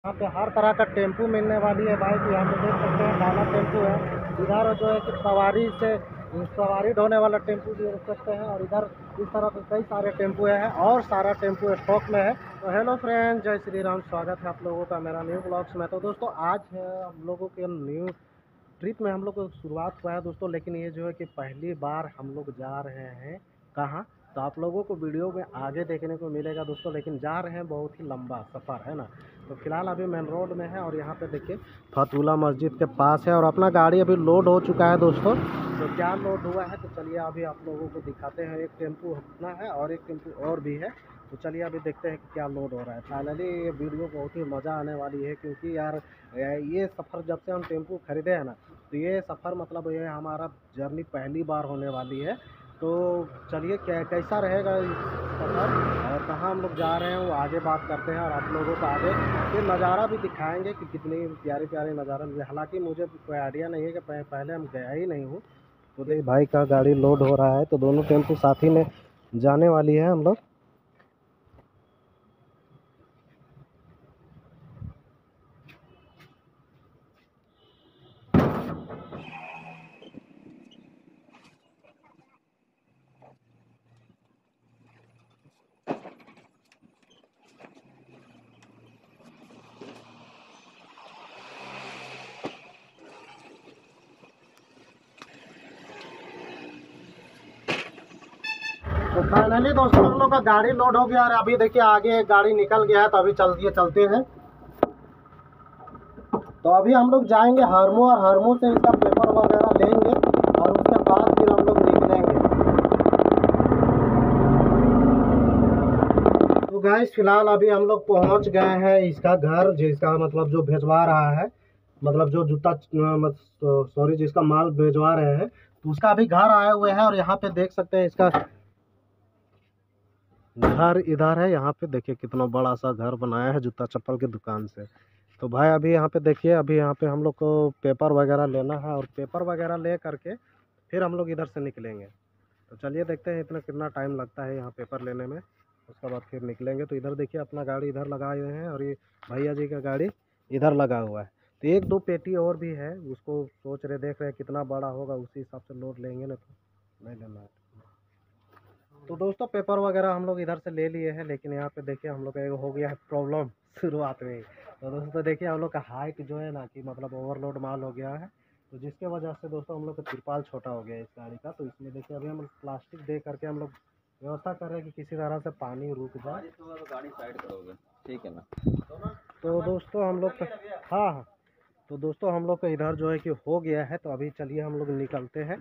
यहाँ पे हर तरह का टेम्पू मिलने वाली है भाई। तो यहाँ पे देख सकते हैं काला टेम्पू है। इधर जो है कि सवारी ढोने वाला टेम्पू भी देख सकते हैं। और इधर इस तरह के कई सारे टेम्पू हैं और सारा टेम्पू स्टॉक में है। तो हेलो फ्रेंड, जय श्री राम, स्वागत है आप लोगों का मेरा न्यू ब्लॉग्स में। तो दोस्तों आज है हम लोगों के न्यू ट्रिप में हम लोग को शुरुआत हुआ है दोस्तों। लेकिन ये जो है कि पहली बार हम लोग जा रहे हैं कहाँ, तो आप लोगों को वीडियो में आगे देखने को मिलेगा दोस्तों। लेकिन जा रहे हैं बहुत ही लंबा सफ़र है ना। तो फिलहाल अभी मेन रोड में है और यहाँ पे देखिए फतुल्ला मस्जिद के पास है। और अपना गाड़ी अभी लोड हो चुका है दोस्तों। तो क्या लोड हुआ है तो चलिए अभी आप लोगों को दिखाते हैं। एक टेम्पू अपना है और एक टेम्पू और भी है। तो चलिए अभी देखते हैं कि क्या लोड हो रहा है। फाइनली ये वीडियो बहुत ही मज़ा आने वाली है, क्योंकि यार ये सफ़र जब से हम टेम्पू खरीदे हैं ना, तो ये सफ़र मतलब ये हमारा जर्नी पहली बार होने वाली है। तो चलिए कैसा रहेगा इस सफ़र और कहाँ हम लोग जा रहे हैं वो आगे बात करते हैं। और आप लोगों को आगे ये नज़ारा भी दिखाएंगे कि कितनी प्यारे प्यारे नज़ारा मिले। हालांकि मुझे कोई आइडिया नहीं है कि पहले हम गया ही नहीं हूँ। तो देख भाई का गाड़ी लोड हो रहा है, तो दोनों टेम्पू साथ ही में जाने वाली है हम लोग। तो फाइनली दोस्तों हम लोग का गाड़ी लोड हो गया और अभी देखिए आगे एक गाड़ी निकल गया है। तो अभी चलते हैं। तो अभी हम लोग जाएंगे हरमू और हरमू से इसका पेपर वगैरह लेंगे और उसके बाद फिर हम लोग निकलेंगे। तो गाइस फिलहाल अभी हम लोग पहुंच गए हैं इसका घर, जिसका मतलब जो भेजवा रहा है, मतलब जो जूता सॉरी जिसका माल भेजवा रहे हैं, तो उसका अभी घर आए हुए हैं। और यहाँ पे देख सकते हैं इसका घर इधर है। यहाँ पे देखिए कितना बड़ा सा घर बनाया है जूता चप्पल की दुकान से। तो भाई अभी यहाँ पे देखिए, अभी यहाँ पे हम लोग को पेपर वगैरह लेना है और पेपर वगैरह ले करके फिर हम लोग इधर से निकलेंगे। तो चलिए देखते हैं इतना कितना टाइम लगता है यहाँ पेपर लेने में। उसके बाद फिर निकलेंगे। तो इधर देखिए अपना गाड़ी इधर लगाए हुए हैं और ये भैया जी का गाड़ी इधर लगा हुआ है। तो एक दो पेटी और भी है, उसको सोच रहे देख रहे हैं कितना बड़ा होगा, उसी हिसाब से लोड लेंगे ना। तो नहीं लेना है। तो दोस्तों पेपर वगैरह हम लोग इधर से ले लिए हैं। लेकिन यहाँ पे देखिए हम लोग का एक हो गया है प्रॉब्लम शुरुआत में ही। तो दोस्तों देखिए हम लोग का हाइट जो है ना कि मतलब ओवरलोड माल हो गया है। तो जिसके वजह से दोस्तों हम लोग का तिरपाल छोटा हो गया है इस गाड़ी का। तो इसमें देखिए अभी हम प्लास्टिक दे करके हम लोग व्यवस्था कर रहे हैं कि किसी तरह से पानी रुक जाए। गाड़ी साइड करोगे, ठीक है ना। तो दोस्तों हम लोग का हाँ हाँ, तो दोस्तों हम लोग का इधर जो है कि हो गया है। तो अभी चलिए हम लोग निकलते हैं।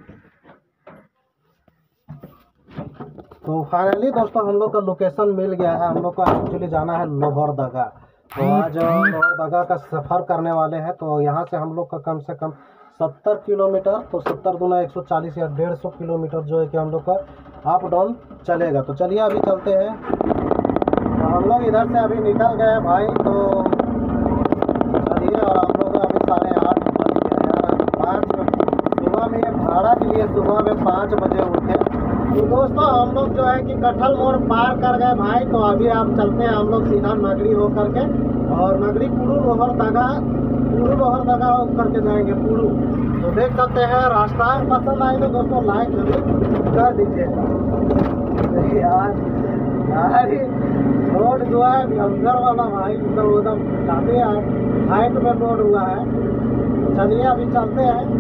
तो फाइनली दोस्तों हम लोग का लोकेशन मिल गया है। हम लोग को एक्चुअली जाना है लोहरदगा। तो आज लोहरदगा का सफ़र करने वाले हैं। तो यहाँ से हम लोग का कम से कम 70 किलोमीटर, तो 70 दूना 140 या 150 किलोमीटर जो है कि हम लोग का अप डाउन चलेगा। तो चलिए अभी चलते हैं। तो हम लोग इधर से अभी निकल गए भाई। तो चलिए, और हम लोग अभी 8:30 बज गए यार। 5 सुबह में भाड़ा के लिए सुबह में 5 बजे उठे। तो दोस्तों हम लोग जो है कि कटहल मोड़ पार कर गए भाई। तो अभी आप चलते हैं हम लोग सीधा नगरी हो करके, और नगरी पुरू लोहरदगा हो करके जाएंगे पुरू। तो देख सकते हैं रास्ता पसंद आए तो दोस्तों लाइक जरूर कर दीजिए यार। रोड जो है भयंकर वाला भाई, मतलब एकदम काफ़ी हाइट में रोड हुआ है। चलिए अभी चलते हैं।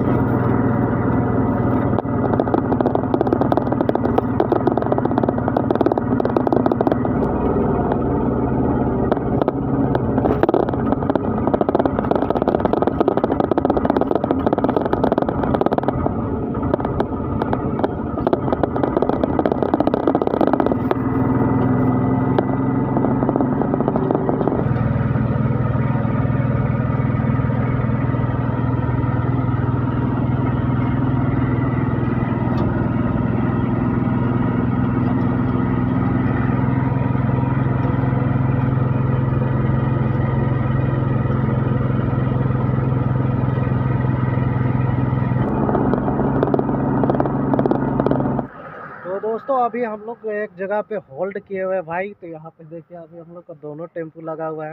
दोस्तों अभी हम लोग एक जगह पे होल्ड किए हुए हैं भाई। तो यहाँ पे देखिए अभी हम लोग का दोनों टेम्पू लगा हुआ है।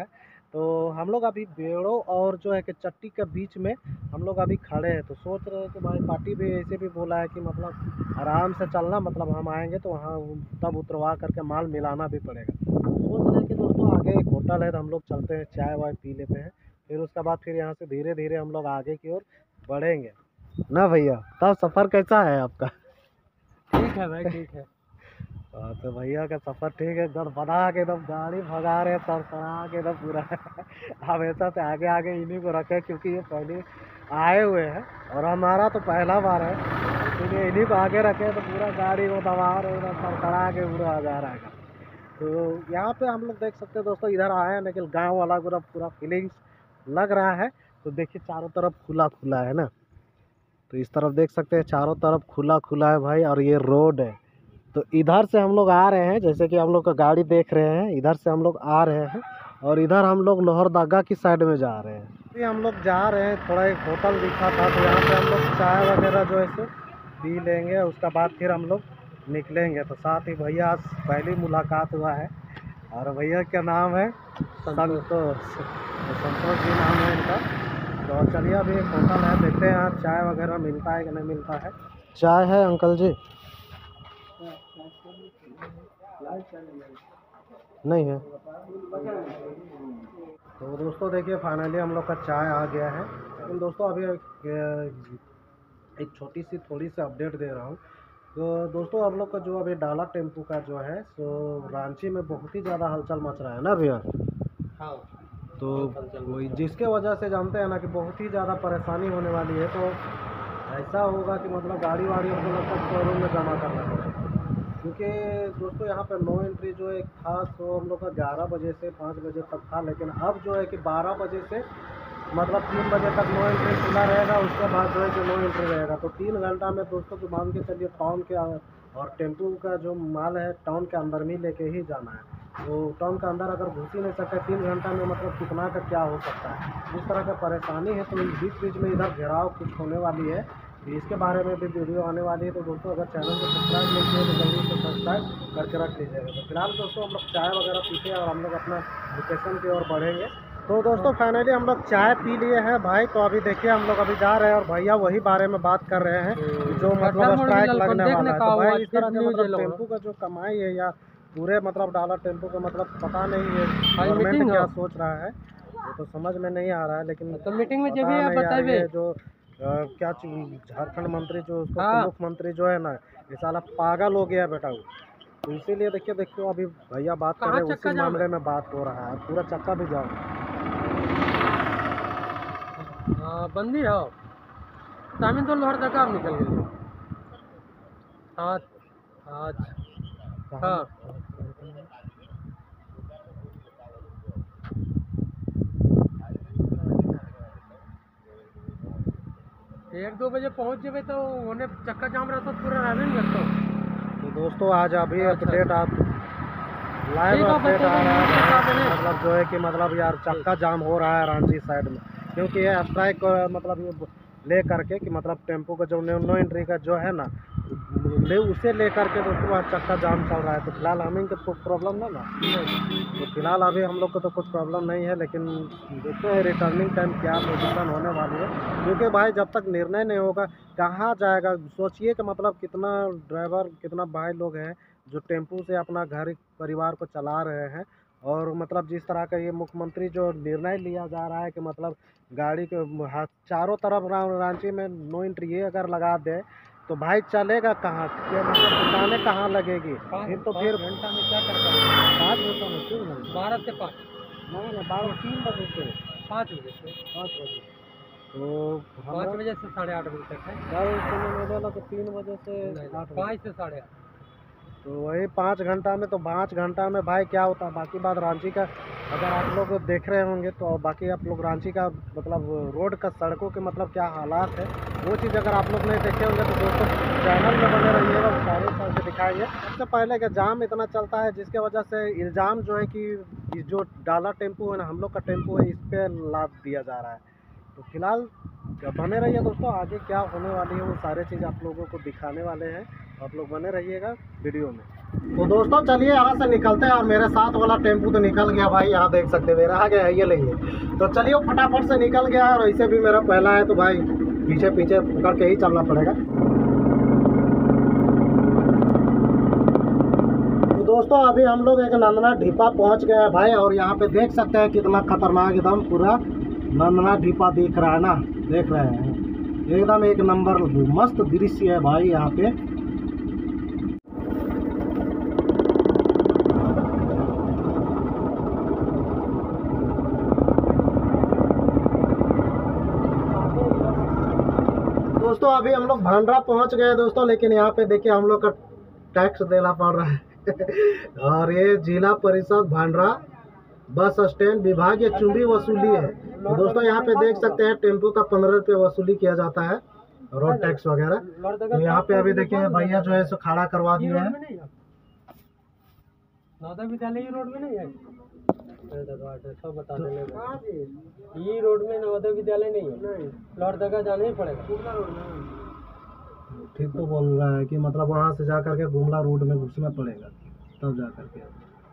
तो हम लोग अभी बेड़ो और जो है कि चट्टी के बीच में हम लोग अभी खड़े हैं। तो सोच रहे हैं कि भाई पार्टी भी ऐसे भी बोला है कि मतलब आराम से चलना, मतलब हम आएंगे तो वहाँ तब उतरवा करके माल मिलाना भी पड़ेगा। सोच रहे हैं कि दोस्तों आगे एक होटल है तो हम लोग चलते हैं, चाय वाय पी लेते हैं, फिर उसके बाद फिर यहाँ से धीरे धीरे हम लोग आगे की ओर बढ़ेंगे ना भैया। तब सफ़र कैसा है आपका? ठीक है भाई, ठीक है। हाँ, तो भैया का सफ़र ठीक है, एकदम बना के एकदम गाड़ी भगा रहे हैं, सड़सड़ा के एकदम पूरा हमेशा से आगे आगे इन्हीं को रखे क्योंकि ये पहले आए हुए हैं और हमारा तो पहला बार है, इसलिए इन्हीं को आगे रखे तो पूरा गाड़ी को दबा रहे हैं, सड़सड़ा के पूरा आ जा रहा है। तो यहाँ पे हम लोग देख सकते हैं दोस्तों, इधर आए हैं लेकिन गाँव वाला पूरा पूरा फीलिंग्स लग रहा है। तो देखिए चारों तरफ खुला खुला है ना, तो इस तरफ देख सकते हैं चारों तरफ खुला खुला है भाई, और ये रोड है। तो इधर से हम लोग आ रहे हैं, जैसे कि हम लोग का गाड़ी देख रहे हैं, इधर से हम लोग आ रहे हैं और इधर हम लोग लोहरदगा की साइड में जा रहे हैं। अभी हम लोग जा रहे हैं, थोड़ा एक होटल दिखा था तो यहाँ पे हम लोग चाय वगैरह जो है सो पी लेंगे, उसके बाद फिर हम लोग निकलेंगे। तो साथ ही भैया आज पहली मुलाकात हुआ है और भैया का नाम है संतोष, तो संतोष जी नाम है इनका। तो चलिए अभी एक होटल है, देखते हैं यहाँ चाय वगैरह मिलता है कि नहीं मिलता है। चाय है अंकल जी? नहीं है। तो दोस्तों देखिए फाइनली हम लोग का चाय आ गया है। लेकिन दोस्तों अभी एक छोटी सी थोड़ी सी अपडेट दे रहा हूँ। तो दोस्तों हम लोग का जो अभी डाला टेम्पू का जो है सो रांची में बहुत ही ज़्यादा हलचल मच रहा है ना भैया। हाँ, तो वही जिसके वजह से जानते हैं ना कि बहुत ही ज़्यादा परेशानी होने वाली है। तो ऐसा होगा कि मतलब गाड़ी वाड़ी हमको लगता है शोरूम में जमा करना पड़ेगा, क्योंकि दोस्तों यहाँ पर नो एंट्री जो एक था सो हम लोग का 11 बजे से 5 बजे तक था, लेकिन अब जो है कि 12 बजे से मतलब 3 बजे तक नो एंट्री खुला रहेगा, उसके बाद जो है कि नो एंट्री रहेगा। तो 3 घंटा में दोस्तों तो मान के चलिए टाउन के और टेम्पू का जो माल है टाउन के अंदर में लेके ही जाना है। तो टाउन के अंदर अगर घुस ही नहीं सकते 3 घंटा में, मतलब कितना का क्या हो सकता है, इस तरह का परेशानी है। तो इस बीच बीच में इधर घेराव कुछ होने वाली है, तो इसके बारे में भी वीडियो आने वाली है। तो दोस्तों अगर चैनल को सब्सक्राइब नहीं किए तो जल्दी से सब्सक्राइब करके रख लीजिएगा। तो फिलहाल दोस्तों हम लोग चाय वगैरह पीते हैं और हम लोग अपना लोकेशन की ओर बढ़ेंगे। तो दोस्तों फाइनली हम लोग चाय पी लिए हैं भाई। तो अभी देखिए हम लोग अभी जा रहे हैं और भैया वही बारे में बात कर रहे हैं जो मतलब स्ट्राइक लगने वाला है। तो भाई इस तरह के मतलब टेम्पू का जो कमाई है या पूरे मतलब डाला टेम्पू का मतलब पता नहीं है गवर्नमेंट क्या सोच रहा है, वो तो समझ में नहीं आ रहा है। लेकिन तो मीटिंग में पता जब भी आप नहीं यार, बताइए ये जो क्या चीज झारखंड मंत्री जो उसको मुख्यमंत्री जो है ना, ये साला पागल हो गया बेटा वो। तो इसीलिए देखिए अभी भैया बात कर रहे हैं, उसी मामले में बात हो रहा है। पूरा चक्का भी जाओ बंदी हो तामिन तो लोहरदगा आप निकल गए। आज आज हाँ, 1-2 बजे पहुँच जाए तो उन्हें चक्का जाम रहता पूरा रहने नहीं करता। तो दोस्तों आज अभी अपडेट आप लाइव अपडेट आ रहा है, मतलब जो है कि मतलब यार चक्का जाम हो रहा है रांची साइड में, क्योंकि ये स्ट्राइक मतलब ये ले करके कि मतलब टेम्पो का जो नो एंट्री का जो है ना उसे ले करके दोस्तों वहाँ चक्का जाम चल रहा है। तो फिलहाल हमें तो कुछ प्रॉब्लम ना तो फिलहाल अभी हम लोग को तो कुछ प्रॉब्लम नहीं है, लेकिन देखते हैं रिटर्निंग टाइम क्या पोजीशन होने वाली है। क्योंकि भाई जब तक निर्णय नहीं होगा कहाँ जाएगा। सोचिए कि मतलब कितना ड्राइवर कितना भाई लोग हैं जो टेम्पू से अपना घर परिवार को चला रहे हैं, और मतलब जिस तरह का ये मुख्यमंत्री जो निर्णय लिया जा रहा है कि मतलब गाड़ी के चारों तरफ रांची में नो एंट्री ये अगर लगा दे तो भाई चलेगा कहाँ, क्या मतलब दुकानें कहाँ लगेगी। फिर तो फिर घंटा में क्या करता है? 5 घंटा में 3 घंटा 12 से 5 नहीं 12 3 बजे से 5 बजे से 5 बजे। तो 5 बजे से 8:30 बजे तक है। कल सुनने में बोला तो 3 बजे से 8 बजे। 5 से 8:30। तो वही 5 घंटा में, तो 5 घंटा में भाई क्या होता है। बाकी बात रांची का अगर आप लोग देख रहे होंगे तो बाकी आप लोग रांची का मतलब रोड का सड़कों के मतलब क्या हालात है वो चीज़ अगर आप लोग नहीं देखे होंगे तो दोस्तों चैनल में बने रहिएगा, सारे साल से दिखाएंगे। सबसे पहले का जाम इतना चलता है जिसके वजह से इल्ज़ाम जो है कि जो डाला टेम्पू है ना हम लोग का टेम्पू है, इस पर लाद दिया जा रहा है। तो फिलहाल बने रहिए दोस्तों, आगे क्या होने वाली है वो सारे चीज़ आप लोगों को दिखाने वाले हैं। आप लोग बने रहिएगा वीडियो में। तो दोस्तों चलिए यहाँ से निकलते हैं, और मेरे साथ वाला टेम्पू तो निकल गया भाई, यहाँ देख सकते हैं मेरा आ गया है, ये लेंगे। तो चलिए वो फटाफट से निकल गया, और ऐसे भी मेरा पहला है तो भाई पीछे पीछे पकड़ के ही चलना पड़ेगा। तो दोस्तों अभी हम लोग एक नंदना ढीपा पहुँच गए हैं भाई, और यहाँ पे देख सकते हैं कितना खतरनाक एकदम पूरा नंदना ढीपा दिख रहा है ना, देख रहे हैं एकदम एक नंबर मस्त दृश्य है भाई यहाँ पे। दोस्तों अभी हम लोग भांडरा पहुंच गए दोस्तों, लेकिन यहाँ पे देखिए हम लोग का टैक्स देना पड़ रहा है और ये जिला परिषद भांडरा बस स्टैंड विभागीय चुंबी वसूली है। तो दोस्तों यहाँ पे देख सकते हैं टेम्पो का 15 रुपये वसूली किया जाता है, रोड टैक्स वगैरह। तो यहाँ पे अभी देखिए भैया जो है सो खड़ा करवा दिए हैं। नवोदय विद्यालय रोड में नहीं है, सब बता देने ये रोड में नवोदय विद्यालय नहीं है, लौटदगा जाना ही पड़ेगा। ठीक तो बोल रहा है कि मतलब वहाँ से जा करके गुमला रोड में घुसना पड़ेगा तब जा करके।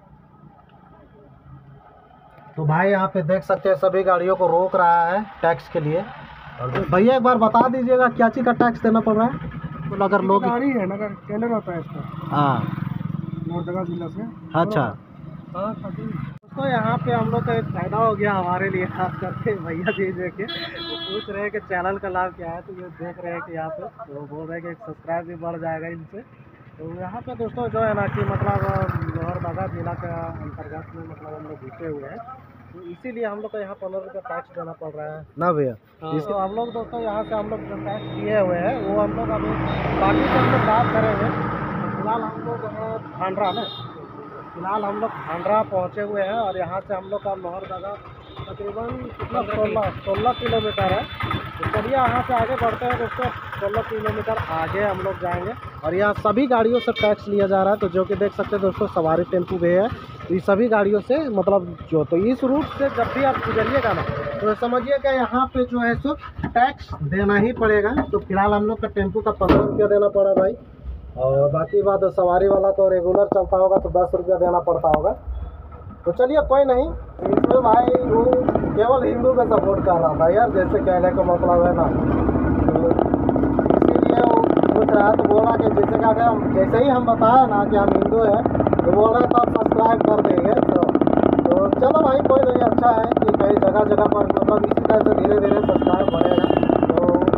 तो भाई यहाँ पे देख सकते हैं सभी गाड़ियों को रोक रहा है टैक्स के लिए। और भैया एक बार बता दीजिएगा क्या चीज़ का टैक्स देना पड़ रहा है? तो अगर लोग गाड़ी है नगर टेंडर होता है इसका, हाँ लौटदगा जिला से। अच्छा। हाँ तो यहाँ पे हम लोग का एक फ़ायदा हो गया हमारे लिए, खास करके भैया जी देखे वो पूछ रहे हैं कि चैनल का लाभ क्या है, तो ये देख रहे हैं कि यहाँ पे तो बोल रहे हैं कि सब्सक्राइब भी बढ़ जाएगा इनसे। तो यहाँ पे दोस्तों जो है ना कि मतलब लोहरदगा जिला के अंतर्गत में मतलब हम लोग घुसे हुए हैं, तो इसीलिए हम लोग को यहाँ 15 रुपये टैक्स देना पड़ रहा है ना भैया। इसको हम लोग दोस्तों यहाँ से हम लोग जो टैक्स दिए हुए हैं वो हम लोग अभी बाकी से हम लोग बात करेंगे। फिलहाल हम लोग भांडरा में फिलहाल हम लोग भांडरा पहुँचे हुए हैं, और यहाँ से हम लोग का लोहरदगा तकरीबन कितना 16 किलोमीटर है। तो चलिए यहाँ से आगे बढ़ते हैं दोस्तों, 16 किलोमीटर आगे हम लोग जाएंगे, और यहाँ सभी गाड़ियों से टैक्स लिया जा रहा है। तो जो कि देख सकते हैं दोस्तों सवारी टेम्पू भी है, तो ये सभी गाड़ियों से मतलब जो तो इस रूट से जब भी आप गुजरिएगा ना तो समझिए कि यहाँ पे जो है सो टैक्स देना ही पड़ेगा। तो फिलहाल हम लोग का टेम्पू का 15 रुपया देना पड़ा भाई, और बाकी बात सवारी वाला तो रेगुलर चलता होगा तो 10 रुपया देना पड़ता होगा। तो चलिए कोई नहीं, इसमें भाई वो केवल हिंदू का सपोर्ट कर रहा था यार, जैसे कहने का मतलब है ना, तो इसीलिए वो पूछ रहा तो बोला कि जैसे क्या हम जैसे ही हम बताया ना कि हम हिंदू हैं तो बोल रहे तो आप सब्सक्राइब कर देंगे। तो चलो भाई कोई नहीं, अच्छा है कि कई जगह जगह पर मतलब इसी तरह से धीरे धीरे सब्सक्राइब बढ़ेगा।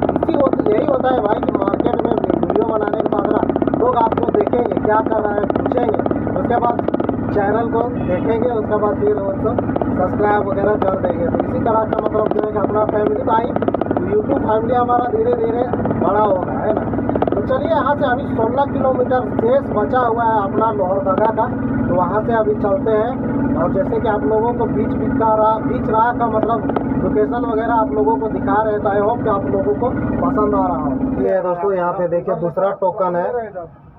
तो यही होता है भाई कि मार्केट में वीडियो बनाने के बाद ना लोग आपको देखेंगे क्या कर रहा है, पूछेंगे, उसके बाद चैनल को देखेंगे, उसके बाद फिर उसको सब्सक्राइब वगैरह कर देंगे। तो इसी तरह का मतलब जो है कि अपना फैमिली भाई यूट्यूब फैमिली हमारा धीरे धीरे बड़ा होगा, है ना। तो चलिए यहाँ से अभी 16 किलोमीटर शेष बचा हुआ है अपना लोहरदगा का, तो वहाँ से अभी चलते हैं। और जैसे कि आप लोगों को बीच राह का मतलब लोकेशन वगैरह आप लोगों को दिखा रहे हैं, तो आई होप कि आप लोगों को पसंद आ रहा हो। ये दोस्तों यहाँ पे देखिए दूसरा टोकन है,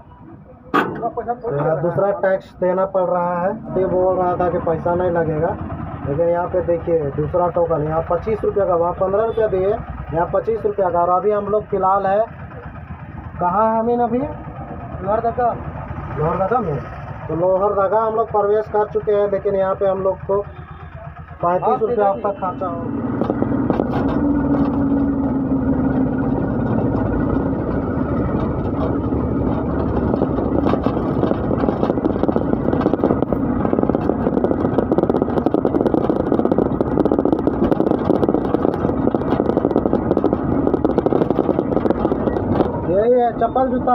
तो दूसरा टैक्स देना पड़ रहा है। ये बोल रहा था कि पैसा नहीं लगेगा, लेकिन यहाँ पे देखिए दूसरा टोकन यहाँ 25 रुपये का, वहाँ 15 रुपये दिए, यहाँ 25 रुपये का। और अभी हम लोग फिलहाल है कहाँ है अमीन? अभी लोहरदगा में। तो लोहरदगा हम लोग प्रवेश कर चुके हैं, लेकिन यहाँ पे हम लोग को 35 रुपये अब तक खर्चा हो। यही है चप्पल जूता।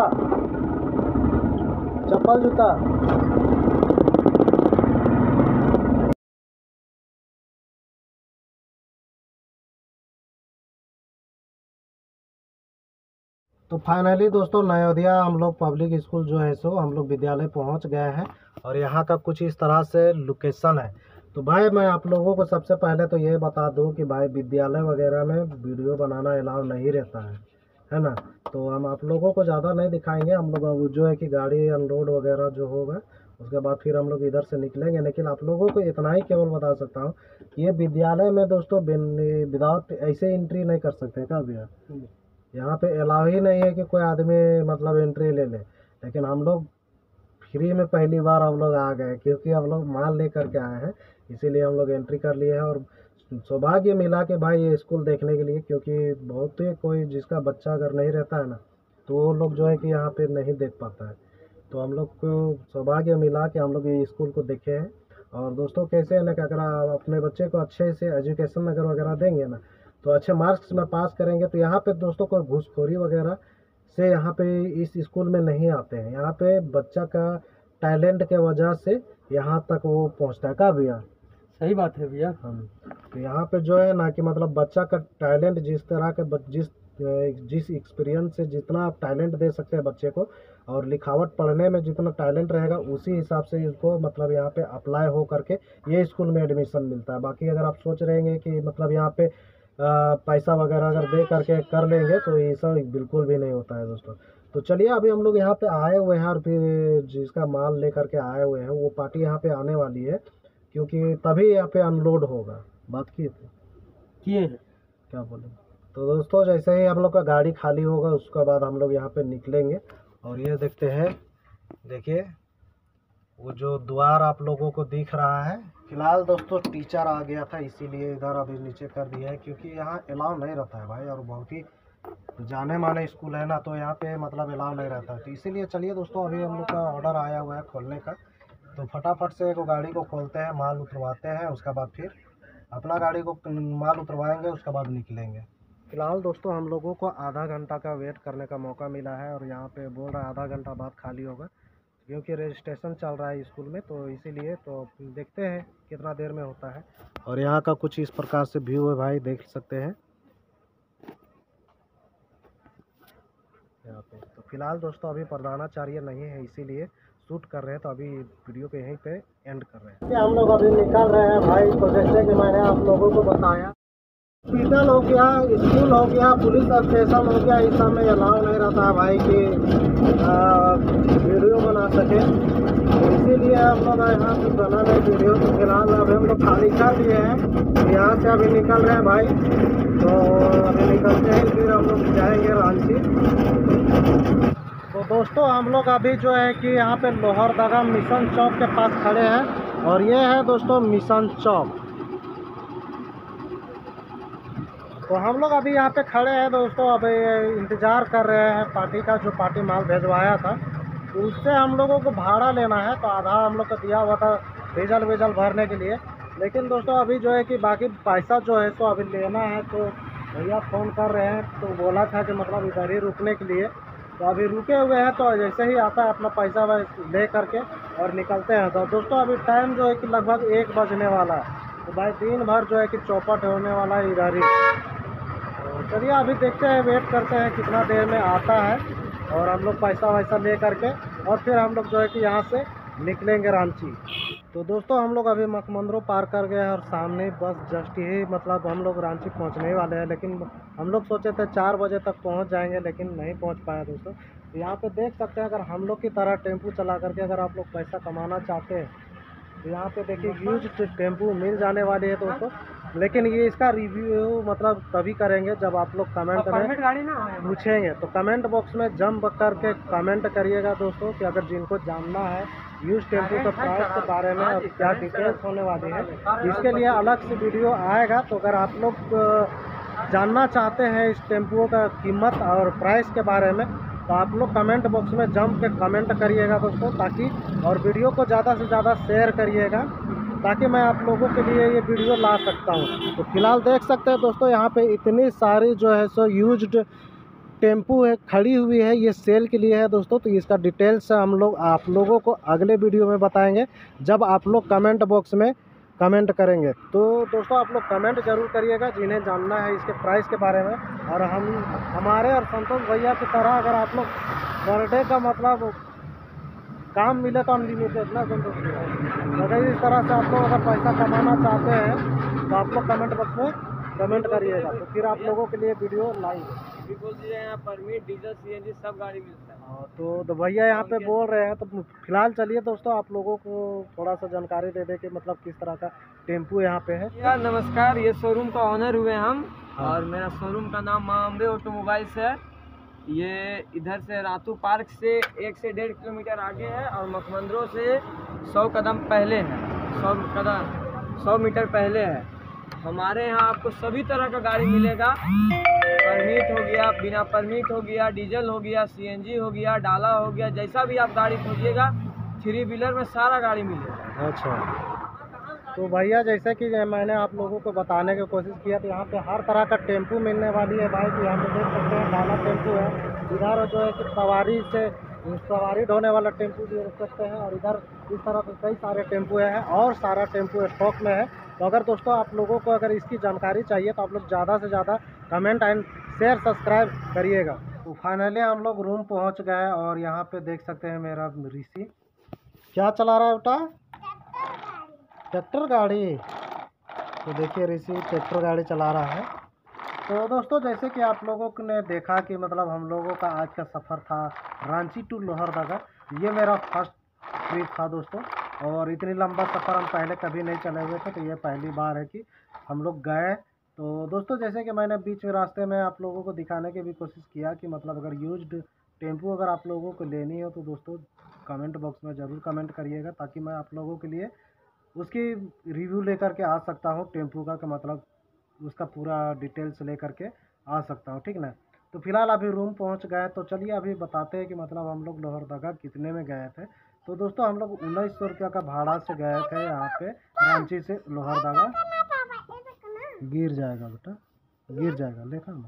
तो फाइनली दोस्तों नवोदया हम लोग पब्लिक स्कूल जो है सो हम लोग विद्यालय पहुंच गए हैं, और यहाँ का कुछ इस तरह से लोकेशन है। तो भाई मैं आप लोगों को सबसे पहले तो ये बता दूं कि भाई विद्यालय वगैरह में वीडियो बनाना अलाउ नहीं रहता है ना। तो हम आप लोगों को ज़्यादा नहीं दिखाएंगे, हम लोग जो है कि गाड़ी अनलोड वगैरह जो होगा उसके बाद फिर हम लोग इधर से निकलेंगे। लेकिन आप लोगों को इतना ही केवल बता सकता हूँ, ये विद्यालय में दोस्तों विदाउट ऐसे एंट्री नहीं कर सकते क्या भैया? यहाँ पे अलाउ ही नहीं है कि कोई आदमी मतलब एंट्री ले ले। लेकिन हम लोग फ्री में पहली बार हम लोग आ गए, क्योंकि हम लोग माल लेकर के आए हैं, इसीलिए हम लोग एंट्री कर लिए हैं। और सौभाग्य मिला के भाई ये स्कूल देखने के लिए, क्योंकि बहुत ही कोई जिसका बच्चा अगर नहीं रहता है ना, तो वो लोग जो है कि यहाँ पे नहीं देख पाता है। तो हम लोग को सौभाग्य मिला कि हम लोग ये स्कूल को देखे हैं। और दोस्तों कैसे है ना कि अगर आप अपने बच्चे को अच्छे से एजुकेशन अगर वगैरह देंगे ना, तो अच्छे मार्क्स में पास करेंगे, तो यहाँ पे दोस्तों कोई घूसखोरी वगैरह से यहाँ पे इस स्कूल में नहीं आते हैं। यहाँ पे बच्चा का टैलेंट के वजह से यहाँ तक वो पहुँचता है। का भैया सही बात है भैया। तो यहाँ पे जो है ना कि मतलब बच्चा का टैलेंट जिस तरह के जिस एक्सपीरियंस से जितना आप टैलेंट दे सकते हैं बच्चे को, और लिखावट पढ़ने में जितना टैलेंट रहेगा उसी हिसाब से इसको मतलब यहाँ पे अप्लाई हो करके ये स्कूल में एडमिशन मिलता है। बाकी अगर आप सोच रहे हैं कि मतलब यहाँ पे पैसा वगैरह अगर दे करके कर लेंगे, तो ये सब बिल्कुल भी नहीं होता है दोस्तों। तो चलिए अभी हम लोग यहाँ पे आए हुए हैं, और फिर जिसका माल ले करके आए हुए हैं वो पार्टी यहाँ पे आने वाली है, क्योंकि तभी यहाँ पे अनलोड होगा। बात किए थे किए क्या बोले। तो दोस्तों जैसे ही हम लोग का गाड़ी खाली होगा उसके बाद हम लोग यहाँ पे निकलेंगे। और ये देखते हैं, देखिए वो जो द्वार आप लोगों को दिख रहा है, फिलहाल दोस्तों टीचर आ गया था इसीलिए इधर अभी नीचे कर दिया है, क्योंकि यहाँ अलाउ नहीं रहता है भाई। और बहुत ही जाने माने स्कूल है ना, तो यहाँ पे मतलब अलाउ नहीं रहता है। तो इसीलिए चलिए दोस्तों अभी हम लोग का ऑर्डर आया हुआ है खोलने का, तो फटाफट से एक गाड़ी को खोलते हैं, माल उतरवाते हैं, उसके बाद फिर अपना गाड़ी को माल उतरवाएंगे, उसके बाद निकलेंगे। फिलहाल दोस्तों हम लोगों को आधा घंटा का वेट करने का मौका मिला है, और यहाँ पे बोल रहा है आधा घंटा बाद खाली होगा, क्योंकि रजिस्ट्रेशन चल रहा है स्कूल में, तो इसीलिए। तो देखते हैं कितना देर में होता है। और यहाँ का कुछ इस प्रकार से व्यू है भाई, देख सकते हैं यहाँ पे। तो फिलहाल दोस्तों अभी प्रधानाचार्य नहीं है इसीलिए शूट कर रहे हैं, तो अभी वीडियो को यहीं पे एंड कर रहे हैं। हम लोग अभी निकल रहे हैं भाई। तो जैसे कि मैंने आप लोगों को बताया, हॉस्पिटल हो गया, स्कूल हो गया, पुलिस स्टेशन हो गया, इस सब में अलाउ नहीं रहता है भाई कि वीडियो बना सके, तो इसीलिए हम लोग यहाँ पे बना रहे वीडियो। तो फिलहाल अभी हम लोग खाली कर दिए हैं, यहाँ से अभी निकल रहे हैं भाई। तो अभी निकलते हैं, फिर हम लोग जाएंगे रांची। तो दोस्तों हम लोग अभी जो है कि यहाँ पे लोहरदगा मिशन चौक के पास खड़े हैं, और ये है दोस्तों मिशन चौक। तो हम लोग अभी यहाँ पे खड़े हैं दोस्तों, अभी इंतज़ार कर रहे हैं पार्टी का, जो पार्टी माल भेजवाया था, तो उससे हम लोगों को भाड़ा लेना है। तो आधा हम लोग को दिया हुआ था डीजल वीजल भरने के लिए, लेकिन दोस्तों अभी जो है कि बाकी पैसा जो है सो अभी लेना है। तो भैया फ़ोन कर रहे हैं, तो बोला था कि मतलब इधर ही रुकने के लिए, तो अभी रुके हुए हैं। तो जैसे ही आता है अपना पैसा ले करके और निकलते हैं। तो दोस्तों अभी टाइम जो है कि लगभग 1 बजने वाला है, तो भाई दिन भर जो है कि चौपट होने वाला है इधर ही। तो चलिए अभी देखते हैं, वेट करते हैं कितना देर में आता है, और हम लोग पैसा वैसा ले करके और फिर हम लोग जो है कि यहाँ से निकलेंगे रांची। तो दोस्तों हम लोग अभी मकमंदरो पार कर गए हैं, और सामने बस जस्ट ही मतलब हम लोग रांची पहुँचने वाले हैं। लेकिन हम लोग सोचे थे 4 बजे तक पहुँच जाएंगे, लेकिन नहीं पहुँच पाया दोस्तों। तो यहाँ पे देख सकते हैं, अगर हम लोग की तरह टेम्पू चला करके अगर आप लोग पैसा कमाना चाहते हैं, तो यहाँ पे देखिए ह्यूज टेम्पू मिल जाने वाली है दोस्तों। लेकिन ये इसका रिव्यू मतलब तभी करेंगे जब आप लोग कमेंट में पूछेंगे। तो कमेंट बॉक्स में जंप करके कमेंट करिएगा दोस्तों, कि अगर जिनको जानना है यूज टेम्पू के प्राइस के बारे में और क्या डिटेल्स होने वाली है, इसके लिए अलग से वीडियो आएगा। तो अगर आप लोग जानना चाहते हैं इस टेम्पुओं का कीमत और प्राइस के बारे में, तो आप लोग कमेंट बॉक्स में जंप के कमेंट करिएगा दोस्तों, ताकि और वीडियो को ज़्यादा से ज़्यादा शेयर करिएगा, ताकि मैं आप लोगों के लिए ये वीडियो ला सकता हूँ। तो फिलहाल देख सकते हैं दोस्तों, यहाँ पे इतनी सारी जो है सो यूज्ड टेम्पू है खड़ी हुई है, ये सेल के लिए है दोस्तों। तो इसका डिटेल्स हम लोग आप लोगों को अगले वीडियो में बताएंगे, जब आप लोग कमेंट बॉक्स में कमेंट करेंगे। तो दोस्तों आप लोग कमेंट जरूर करिएगा जिन्हें जानना है इसके प्राइस के बारे में। और हमारे और संतोष भैया की तरह अगर आप लोग पर डे का मतलब काम मिले तो अनलिमिटेड ना संतोष भैया, अगर इस तरह से आप लोग अगर पैसा कमाना चाहते हैं तो आप लोग कमेंट बॉक्स में कमेंट करिएगा, तो फिर आप लोगों के लिए वीडियो लाएंगे। बोल दीजिए यहाँ परमिट डीजल सीएनजी सब गाड़ी मिलता है। तो भैया यहाँ पे बोल रहे हैं। तो फिलहाल चलिए दोस्तों आप लोगों को थोड़ा सा जानकारी दे दे कि मतलब किस तरह का टेम्पू यहाँ पे है। यार नमस्कार, ये शोरूम का ऑनर हुए हम। और मेरा शोरूम का नाम माँ अम्बे ऑटोमोबाइल्स है। ये इधर से रातू पार्क से 1 से 1.5 किलोमीटर आगे है और मखमंदरों से 100 कदम पहले है, 100 मीटर पहले है। हमारे यहाँ आपको सभी तरह का गाड़ी मिलेगा। परमिट हो गया, बिना परमिट हो गया, डीजल हो गया, सीएनजी हो गया, डाला हो गया, जैसा भी आप गाड़ी खोजिएगा 3 व्हीलर में सारा गाड़ी मिलेगा। अच्छा, तो भैया जैसे कि मैंने आप लोगों को बताने की कोशिश किया, तो यहाँ पे हर तरह का टेम्पू मिलने वाली है भाई। तो यहाँ पे देख सकते हैं डाला टेम्पू है, इधर जो है कि सवारी ढोने वाला टेम्पू भी रख सकते हैं, और इधर इस तरह के कई सारे टेम्पू हैं और सारा टेम्पू स्टॉक में है। तो अगर दोस्तों आप लोगों को अगर इसकी जानकारी चाहिए तो आप लोग ज़्यादा से ज़्यादा कमेंट एंड शेयर सब्सक्राइब करिएगा। तो फाइनली हम लोग रूम पहुँच गए और यहाँ पे देख सकते हैं मेरा ऋषि क्या चला रहा है बेटा, ट्रैक्टर गाड़ी। तो देखिए ऋषि ट्रैक्टर गाड़ी चला रहा है। तो दोस्तों जैसे कि आप लोगों ने देखा कि मतलब हम लोगों का आज का सफ़र था रांची टू लोहरदगा। ये मेरा फर्स्ट ट्रिप था दोस्तों, और इतनी लंबा सफ़र हम पहले कभी नहीं चले हुए थे, तो ये पहली बार है कि हम लोग गए। तो दोस्तों जैसे कि मैंने बीच में रास्ते में आप लोगों को दिखाने की भी कोशिश किया कि मतलब अगर यूज्ड टेम्पू अगर आप लोगों को लेनी हो तो दोस्तों कमेंट बॉक्स में ज़रूर कमेंट करिएगा, ताकि मैं आप लोगों के लिए उसकी रिव्यू लेकर के आ सकता हूँ टेम्पू का मतलब उसका पूरा डिटेल्स लेकर के आ सकता हूँ, ठीक ना। तो फिलहाल अभी रूम पहुँच गए, तो चलिए अभी बताते हैं कि मतलब हम लोग लोहरदगा कितने में गए थे। तो दोस्तों हम लोग 1900 रुपये का भाड़ा से गए थे यहाँ पे रांची से लोहरदगा। गिर जाएगा बेटा, गिर जाएगा, देखा ना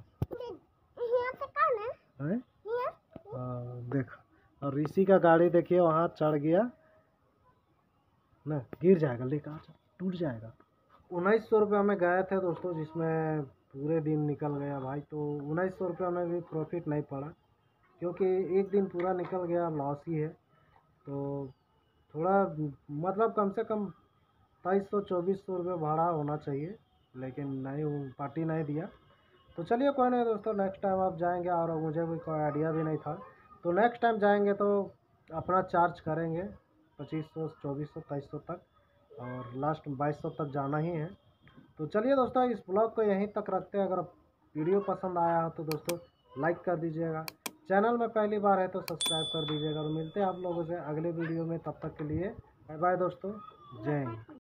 है? देख, और ऋषि का गाड़ी देखिए वहाँ चढ़ गया ना, गिर जाएगा, लेकर टूट जाएगा। 1900 रुपये में गए थे दोस्तों, जिसमें पूरे दिन निकल गया भाई। तो 1900 रुपये में भी प्रॉफिट नहीं पड़ा, क्योंकि एक दिन पूरा निकल गया, लॉस ही है। तो थोड़ा मतलब कम से कम 2300-2400 रुपये भाड़ा होना चाहिए, लेकिन नहीं, वो पार्टी नहीं दिया। तो चलिए कोई नहीं दोस्तों, नेक्स्ट टाइम आप जाएंगे, और मुझे भी कोई आइडिया भी नहीं था। तो नेक्स्ट टाइम जाएंगे तो अपना चार्ज करेंगे 2500, 2400, 2300 तक, और लास्ट 2200 तक जाना ही है। तो चलिए दोस्तों इस ब्लॉग को यहीं तक रखते हैं। अगर वीडियो पसंद आया हो तो दोस्तों लाइक कर दीजिएगा, चैनल में पहली बार है तो सब्सक्राइब कर दीजिएगा। और मिलते हैं आप लोगों से अगले वीडियो में, तब तक के लिए बाय बाय दोस्तों, जय हिंद।